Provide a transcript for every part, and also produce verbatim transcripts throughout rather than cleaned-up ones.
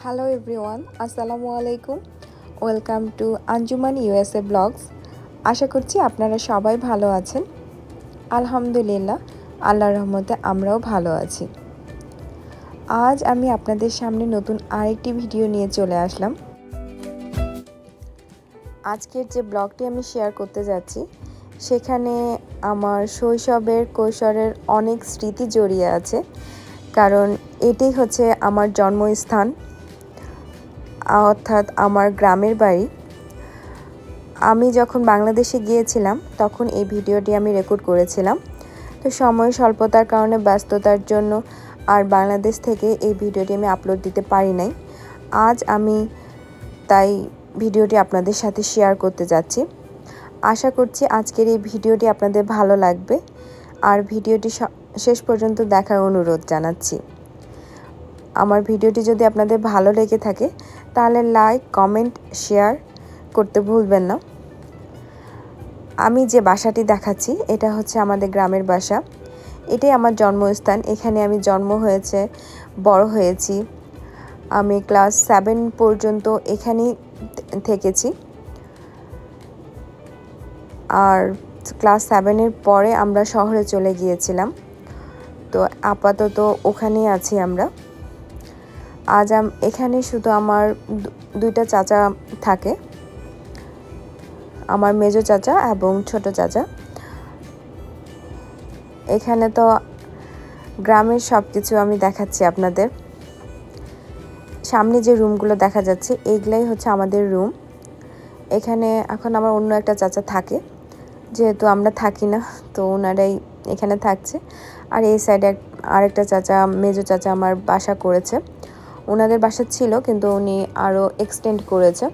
Hello everyone, আসসালামু আলাইকুম। Welcome to Anjuman USA blogs. আশা করছি আপনারা সবাই ভালো আছেন। আলহামদুলিল্লাহ, আল্লাহর রহমতে আমরাও ভালো আছি। আজ আমি আপনাদের সামনে নতুন আরেকটি ভিডিও নিয়ে চলে আসলাম। আজকের যে ব্লগটি আমি শেয়ার করতে যাচ্ছি সেখানে আমার শৈশবের কৈশোরের অনেক স্মৃতি জড়িয়ে আছে, কারণ এটাই হচ্ছে আমার জন্মস্থান, অর্থাৎ আমার গ্রামের বাড়ি। আমি যখন বাংলাদেশে গিয়েছিলাম তখন এই ভিডিওটি আমি রেকর্ড করেছিলাম। তো সময় স্বল্পতার কারণে, ব্যস্ততার জন্য আর বাংলাদেশ থেকে এই ভিডিওটি আমি আপলোড দিতে পারি নাই। আজ আমি তাই ভিডিওটি আপনাদের সাথে শেয়ার করতে যাচ্ছি। আশা করছি আজকের এই ভিডিওটি আপনাদের ভালো লাগবে, আর ভিডিওটি শেষ পর্যন্ত দেখার অনুরোধ জানাচ্ছি। আমার ভিডিওটি যদি আপনাদের ভালো লেগে থাকে তাহলে লাইক, কমেন্ট, শেয়ার করতে ভুলবেন না। আমি যে বাসাটি দেখাচ্ছি এটা হচ্ছে আমাদের গ্রামের বাসা। এটাই আমার জন্মস্থান। এখানে আমি জন্ম হয়েছে, বড় হয়েছি। আমি ক্লাস সেভেন পর্যন্ত এখানেই থেকেছি, আর ক্লাস সেভেনের পরে আমরা শহরে চলে গিয়েছিলাম। তো আপাতত ওখানেই আছি আমরা। আজ এখানে শুধু আমার দুইটা চাচা থাকে, আমার মেজো চাচা এবং ছোট চাচা। এখানে তো গ্রামের সব কিছু আমি দেখাচ্ছি আপনাদের। সামনে যে রুমগুলো দেখা যাচ্ছে এইগুলাই হচ্ছে আমাদের রুম। এখানে এখন আমার অন্য একটা চাচা থাকে, যেহেতু আমরা থাকি না তো ওনারাই এখানে থাকছে। আর এই সাইডে আরেকটা চাচা, মেজো চাচা আমার বাসা করেছে। ওনাদের বাসা ছিল কিন্তু উনি আরও এক্সটেন্ড করেছে।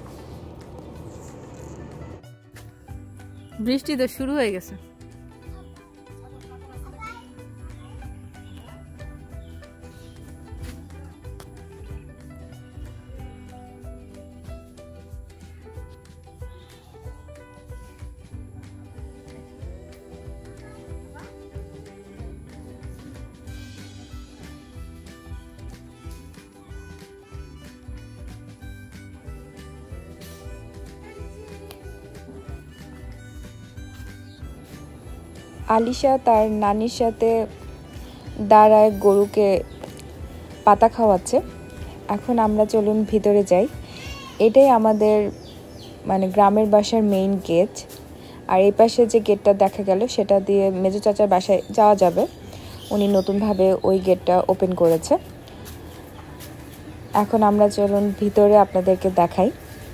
বৃষ্টি তো শুরু হয়ে গেছে। আলিশা তার নানির সাথে দাঁড়ায় গরুকে পাতা খাওয়াচ্ছে। এখন আমরা চলুন ভিতরে যাই। এটাই আমাদের মানে গ্রামের বাসার মেইন গেট। আর এই পাশে যে গেটটা দেখা গেল সেটা দিয়ে মেজো চাচার বাসায় যাওয়া যাবে। উনি নতুনভাবে ওই গেটটা ওপেন করেছে। এখন আমরা চলুন ভিতরে আপনাদেরকে দেখাই।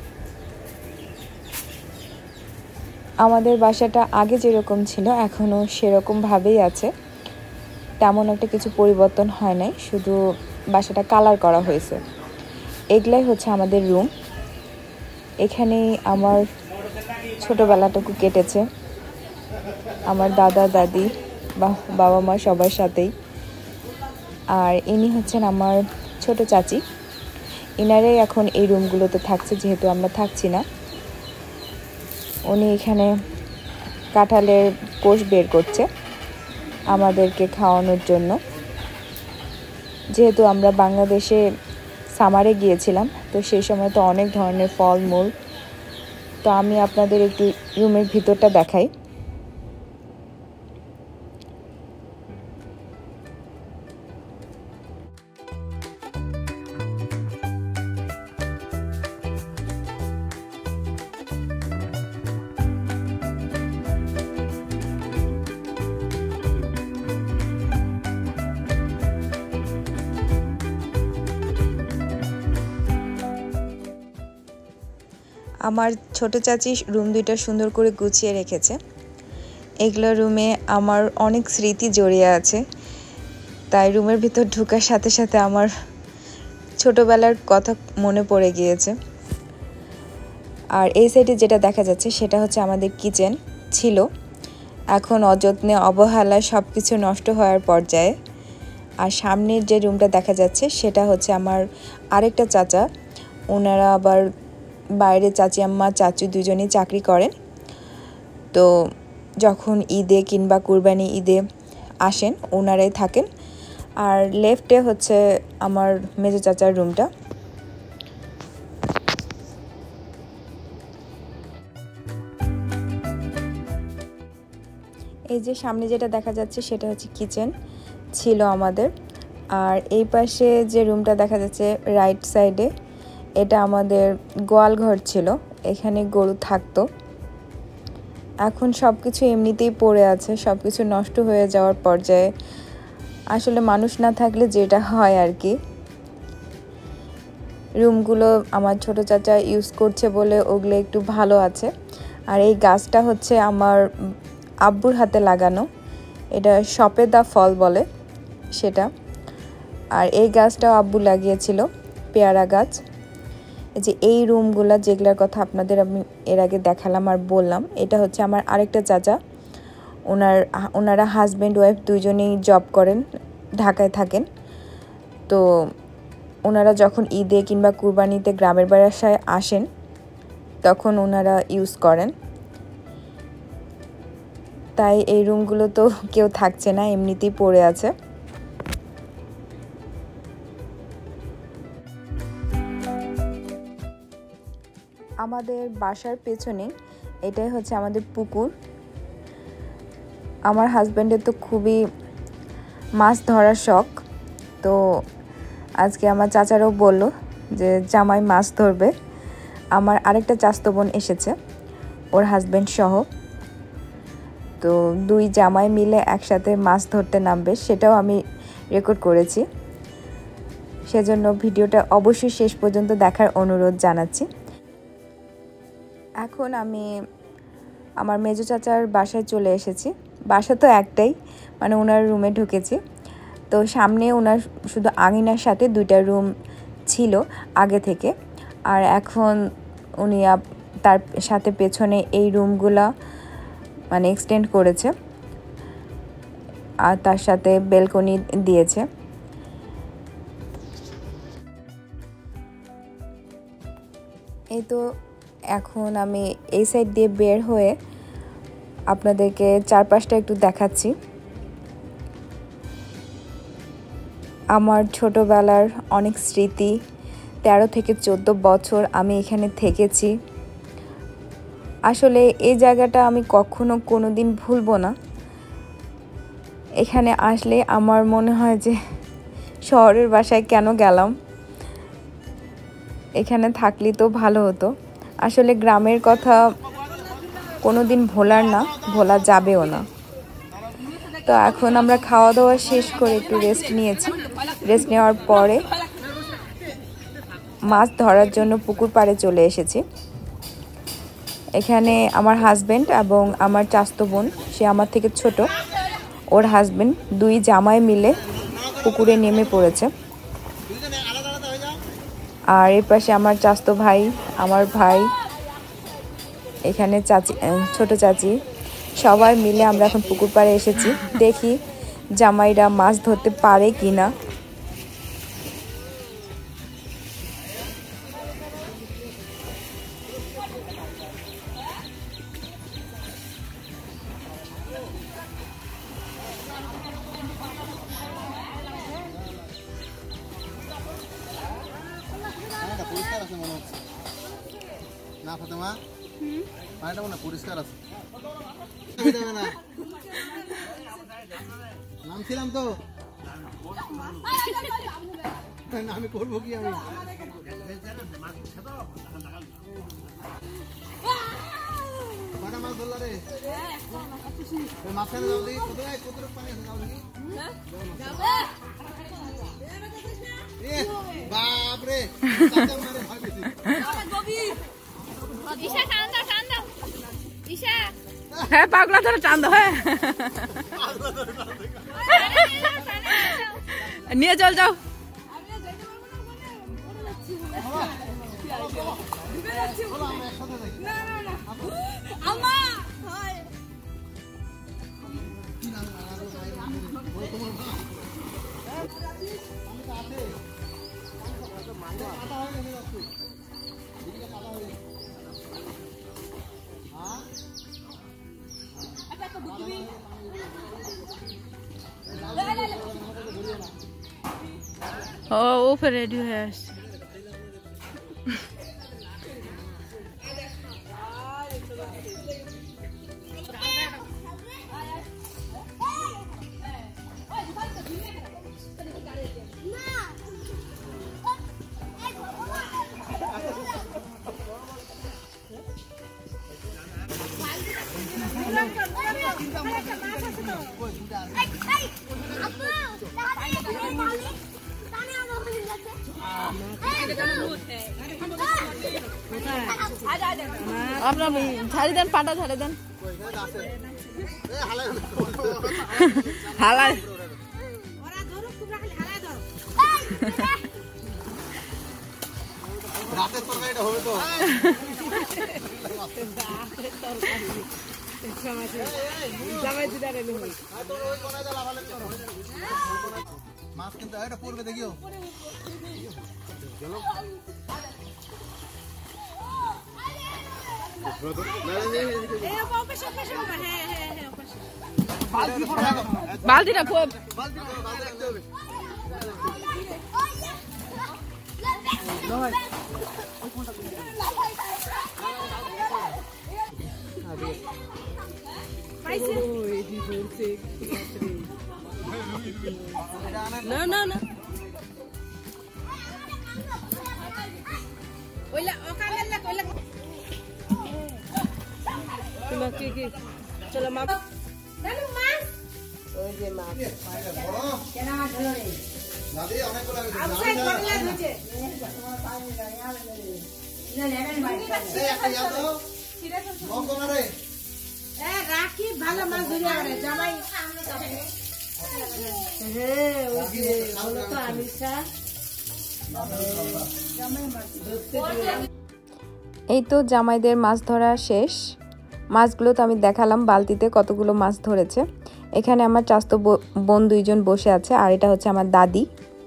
আমাদের বাসাটা আগে যেরকম ছিল এখনও সেরকমভাবেই আছে, তেমন একটা কিছু পরিবর্তন হয় নাই, শুধু বাসাটা কালার করা হয়েছে। এগুলাই হচ্ছে আমাদের রুম। এখানেই আমার ছোটোবেলাটুকু কেটেছে, আমার দাদা দাদি বা বাবা মা সবার সাথেই। আর ইনি হচ্ছেন আমার ছোট চাচি। ইনারাই এখন এই রুমগুলোতে থাকছে, যেহেতু আমরা থাকছি না। উনি এখানে কাঁঠালের কোষ বের করছে আমাদেরকে খাওয়ানোর জন্য। যেহেতু আমরা বাংলাদেশে সামারে গিয়েছিলাম তো সেই সময় তো অনেক ধরনের ফলমূল। তো আমি আপনাদের একটু রুমের ভিতরটা দেখাই। আমার ছোট চাচি রুম দুইটা সুন্দর করে গুছিয়ে রেখেছে। এগুলো রুমে আমার অনেক স্মৃতি জড়িয়ে আছে, তাই রুমের ভিতর ঢোকার সাথে সাথে আমার ছোটবেলার কথা মনে পড়ে গিয়েছে। আর এই সাইডে যেটা দেখা যাচ্ছে সেটা হচ্ছে আমাদের কিচেন ছিল, এখন অযত্নে অবহেলায় সব কিছু নষ্ট হওয়ার পর্যায়ে। আর সামনের যে রুমটা দেখা যাচ্ছে সেটা হচ্ছে আমার আরেকটা চাচা। ওনারা আবার বাইরে, চাচি আম্মা চাচু দুজনেই চাকরি করেন। তো যখন ঈদে কিংবা কুরবানি ঈদে আসেন ওনারাই থাকেন। আর লেফটে হচ্ছে আমার মেজো চাচার রুমটা। এই যে সামনে যেটা দেখা যাচ্ছে সেটা হচ্ছে কিচেন ছিল আমাদের। আর এই পাশে যে রুমটা দেখা যাচ্ছে রাইট সাইডে, এটা আমাদের গোয়াল ঘর ছিল, এখানে গরু থাকতো। এখন সব কিছু এমনিতেই পড়ে আছে, সব কিছু নষ্ট হয়ে যাওয়ার পর্যায়ে। আসলে মানুষ না থাকলে যেটা হয় আর কি। রুমগুলো আমার ছোট চাচা ইউজ করছে বলে ওগুলো একটু ভালো আছে। আর এই গাছটা হচ্ছে আমার আব্বুর হাতে লাগানো, এটা সপেদা ফল বলে সেটা। আর এই গাছটাও আব্বু লাগিয়েছিল, পেয়ারা গাছ। এই যে এই রুমগুলো যেগুলোর কথা আপনাদের আমি এর আগে দেখালাম আর বললাম, এটা হচ্ছে আমার আরেকটা চাচা। ওনার ওনারা হাজব্যান্ড ওয়াইফ দুইজনেই জব করেন, ঢাকায় থাকেন। তো ওনারা যখন ঈদে কিংবা কুরবানিতে গ্রামের বাসায় আসেন তখন ওনারা ইউজ করেন। তাই এই রুমগুলো তো কেউ থাকছে না, এমনিতেই পড়ে আছে। আমাদের বাসার পেছনে এটাই হচ্ছে আমাদের পুকুর। আমার হাজব্যান্ডের তো খুবই মাছ ধরার শখ, তো আজকে আমার চাচারাও বলল যে জামাই মাছ ধরবে। আমার আরেকটা চাচাতো বোন এসেছে, ওর হাজব্যান্ড সহ। তো দুই জামাই মিলে একসাথে মাছ ধরতে নামবে, সেটাও আমি রেকর্ড করেছি। সেজন্য ভিডিওটা অবশ্যই শেষ পর্যন্ত দেখার অনুরোধ জানাচ্ছি। এখন আমি আমার মেজো চাচার বাসায় চলে এসেছি। বাসা তো একটাই, মানে ওনার রুমে ঢুকেছি। তো সামনে ওনার শুধু আঙিনার সাথে দুইটা রুম ছিল আগে থেকে, আর এখন উনি তার সাথে পেছনে এই রুমগুলা মানে এক্সটেন্ড করেছে, আর তার সাথে বেলকনি দিয়েছে। এই তো এখন আমি এই সাইড দিয়ে বের হয়ে আপনাদেরকে চারপাশটা একটু দেখাচ্ছি। আমার ছোটবেলার অনেক স্মৃতি, তেরো থেকে চোদ্দো বছর আমি এখানে থেকেছি। আসলে এই জায়গাটা আমি কখনো কোনো দিন ভুলবো না। এখানে আসলে আমার মনে হয় যে শহরের বাসায় কেন গেলাম, এখানে থাকলে তো ভালো হতো। আসলে গ্রামের কথা কোনো দিন ভোলার না, ভোলা যাবেও না। তো এখন আমরা খাওয়া দাওয়া শেষ করে একটু রেস্ট নিয়েছি। রেস্ট নেওয়ার পরে মাছ ধরার জন্য পুকুর পাড়ে চলে এসেছি। এখানে আমার হাজব্যান্ড এবং আমার চাচাতো বোন, সে আমার থেকে ছোট, ওর হাজব্যান্ড, দুই জামাই মিলে পুকুরে নেমে পড়েছে। আর এর পাশে আমার চাচাতো ভাই, আমার ভাই, এখানে চাচি, ছোট চাচি, সবাই মিলে আমরা এখন পুকুর পাড়ে এসেছি। দেখি জামাইরা মাছ ধরতে পারে কি না। না ফাতেমা, পানিটা মনে পরিষ্কার আছে। নামছিলাম তো, আমি করবো কি? আমি কটা মাছ ধরলা রে? মাঝখানে যাও দেখি, কোথায় কতটুকু পানি আছে যাও দেখি। বাপরে, ভয় পেয়েছি। ঈশা টান দাও, টান দাও ঈশা। হ্যাঁ পাগলা ধরে টান দাও। হ্যাঁ নিয়ে চল যাও। ও ও ফির রেডি হয়ে আসছে। আপনার ঝাড়ি দেন, পাটা ঝাড়ি দেন। হালাই রাতের তরকারিটা হবে তো মাছ কিন্তু এটা পড়বে দেখিও বালতিটা No, no, no. Oila, oka lalla, oila. Tuma ki ki. Chalo ma. Dalu mas. Oy je ma. Kena dhalo re. দাদি অনেক বলা হয়েছে Outside করলা ধুছে. না লেবেন ভাই. এই একটা যাও তো মগ কোনারে এ রাখি ভালো মাছ ধরে আরে জামাই সামনে যাবে হে ওই যে বলো তো আমিষা এই তো জামাইদের মাছ ধরা শেষ। মাছগুলো তো আমি দেখালাম বালতিতে কতগুলো মাছ ধরেছে। এখানে আমার চাস্তো বোন দুইজন বসে আছে, আর এটা হচ্ছে আমার দাদি।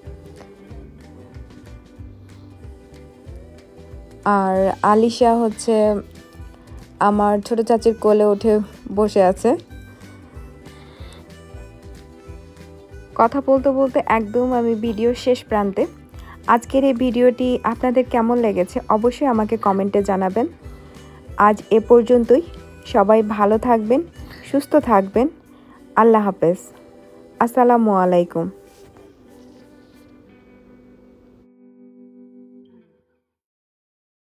আর আলিশা হচ্ছে আমার ছোট চাচির কোলে উঠে বসে আছে। কথা বলতে বলতে একদম আমি ভিডিও শেষ প্রান্তে। আজকের এই ভিডিওটি আপনাদের কেমন লেগেছে অবশ্যই আমাকে কমেন্টে জানাবেন। আজ এ পর্যন্তই। সবাই ভালো থাকবেন, সুস্থ থাকবেন। আল্লাহ হাফেজ। আসসালামু আলাইকুম।